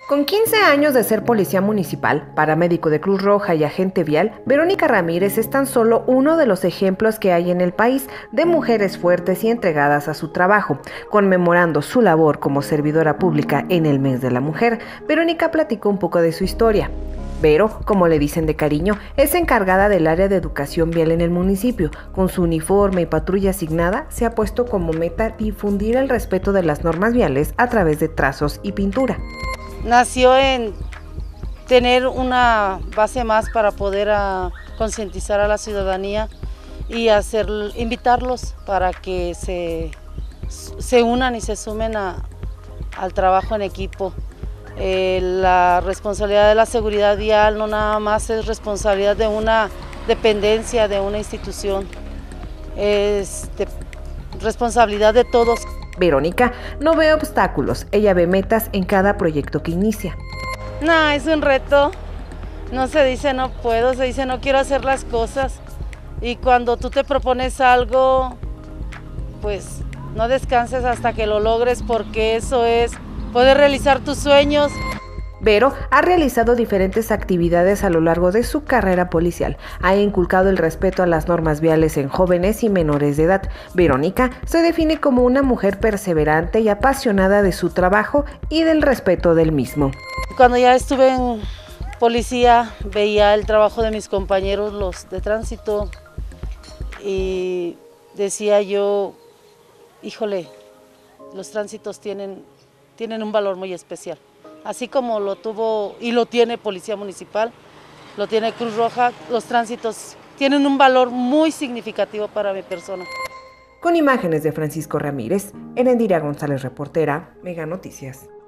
Con 15 años de ser policía municipal, paramédico de Cruz Roja y agente vial, Verónica Ramírez es tan solo uno de los ejemplos que hay en el país de mujeres fuertes y entregadas a su trabajo. Conmemorando su labor como servidora pública en el Mes de la Mujer, Verónica platicó un poco de su historia. Vero, como le dicen de cariño, es encargada del área de educación vial en el municipio. Con su uniforme y patrulla asignada, se ha puesto como meta difundir el respeto de las normas viales a través de trazos y pintura. Nació en tener una base más para poder concientizar a la ciudadanía y invitarlos para que se unan y se sumen al trabajo en equipo. La responsabilidad de la seguridad vial no nada más es responsabilidad de una dependencia, de una institución, es responsabilidad de todos. Verónica no ve obstáculos, ella ve metas en cada proyecto que inicia. No, es un reto, no se dice no puedo, se dice no quiero hacer las cosas. Y cuando tú te propones algo, pues no descanses hasta que lo logres, porque eso es poder realizar tus sueños. Vero ha realizado diferentes actividades a lo largo de su carrera policial. Ha inculcado el respeto a las normas viales en jóvenes y menores de edad. Verónica se define como una mujer perseverante y apasionada de su trabajo y del respeto del mismo. Cuando ya estuve en policía, veía el trabajo de mis compañeros, los de tránsito, y decía yo, híjole, los tránsitos tienen un valor muy especial. Así como lo tuvo y lo tiene Policía Municipal, lo tiene Cruz Roja, los tránsitos tienen un valor muy significativo para mi persona. Con imágenes de Francisco Ramírez, Erendira González, reportera, Mega Noticias.